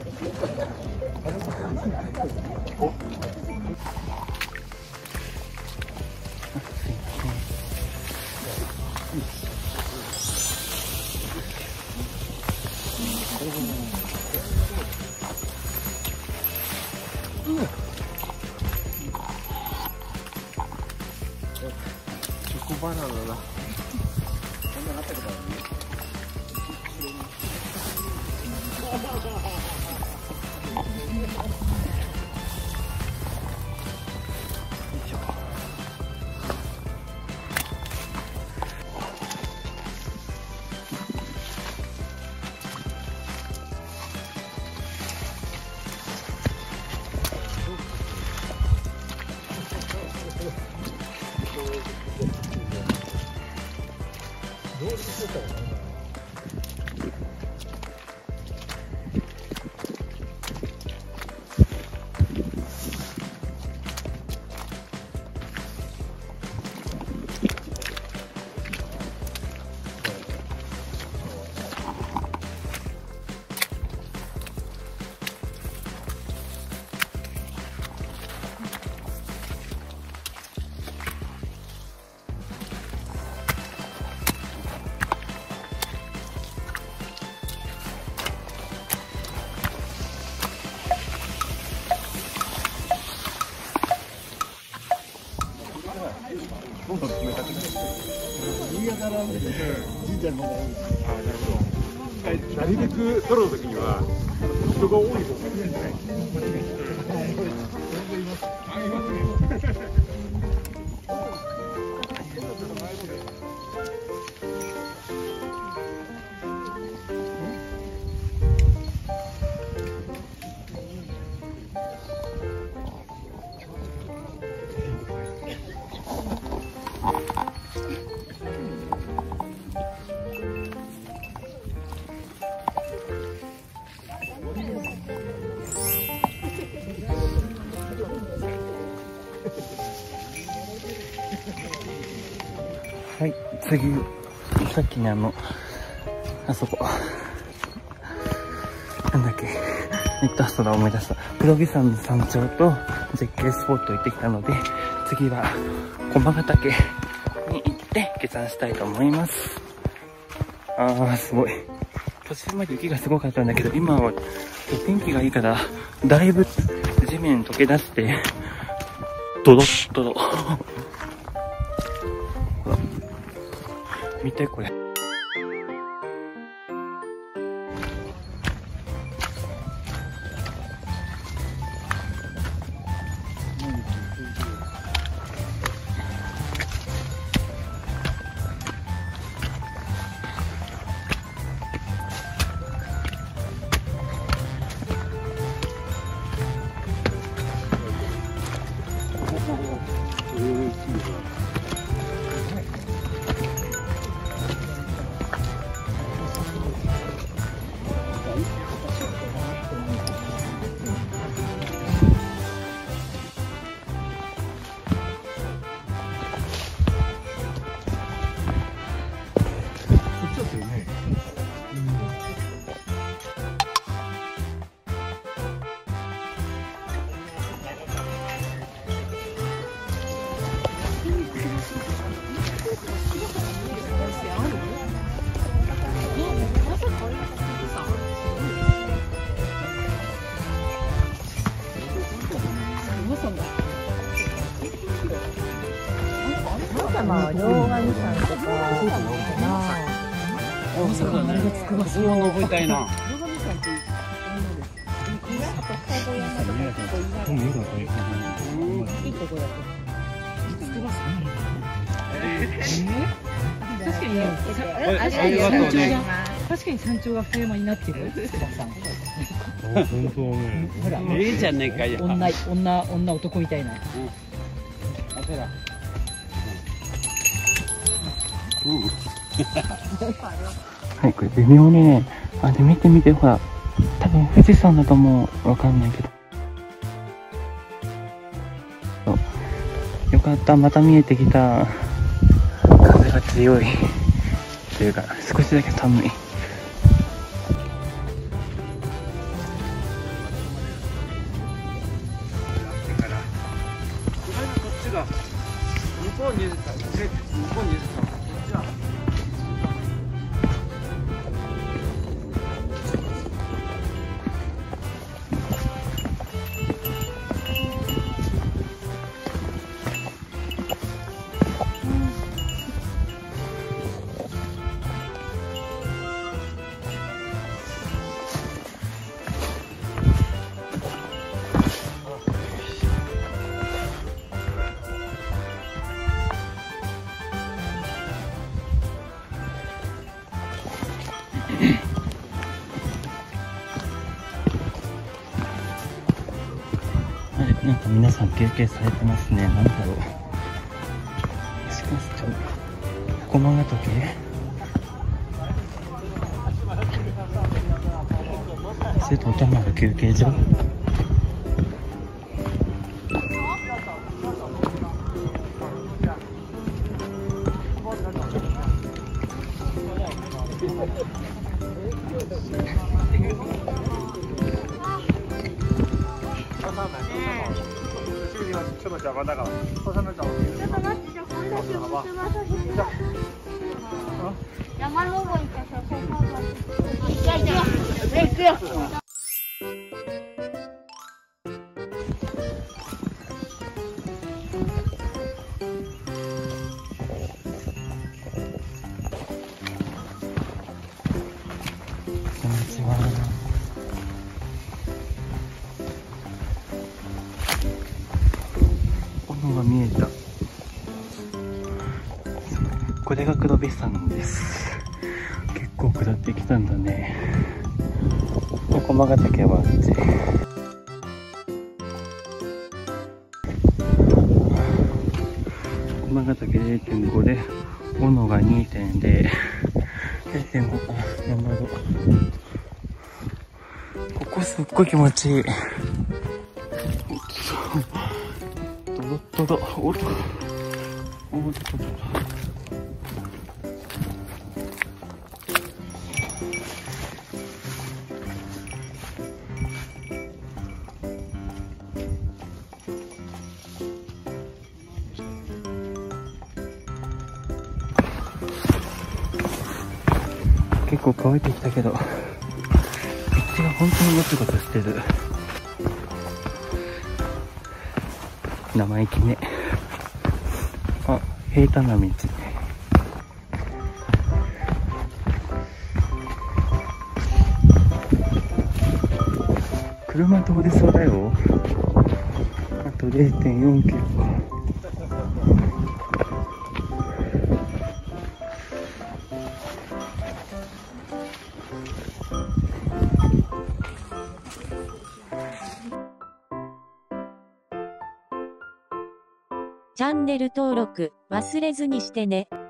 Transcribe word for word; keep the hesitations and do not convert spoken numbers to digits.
チョコバナナだ。そんななったことある？なるべく撮るときには人が多い方がいいですね。 はい、次、さっきね、あの、あそこ、なんだっけ、えっと、そうだ、思い出した。黒木山の山頂と絶景スポット行ってきたので、次は駒ヶ岳に行って下山したいと思います。あー、すごい。途中まで雪がすごかったんだけど、今は天気がいいから、だいぶ地面溶け出して、ドドッドド。見てこれ。 まあ両側にさんとか大阪のつくばそう登りたいな。両側にさんってあと双子山とか結構意外といいとこだとつくばさん。確かにね、ありがとうね。確かに山頂が山になってる。つくばさん。本当ね。ほら、いいじゃねえかよ。女女女男みたいな。あてら。 はい、これ微妙にね、あれ見てみて、ほら、多分富士山だと思う、わかんないけど。よかった、また見えてきた。風が強い。というか、少しだけ寒い。 なんか皆さん休憩されてますね。なんだろう。しかしちょっと駒ヶ岳。それとおたまる休憩所。 ちょっと邪魔だから。そうさないと。ちょっと待って、じゃあ今度つばさひく。山登りかさ、そうそうそう。じゃあ行くよ。行くよ。 こんにちは。が見えた。これが黒部山です。結構下ってきたんだね。駒ヶ岳はあっち。駒ヶ岳 れいてんご で小野が にてんゼロ。れいてんご か山戸。ここすっごい気持ちいい。ドロッドロ、おっと、おっと、結構乾いてきたけど、道が本当にゴツゴツしてる。生意気ね。あ、平坦な道。車通りそうだよ。あと れいてんよんキロか。 チャンネル登録忘れずにしてね。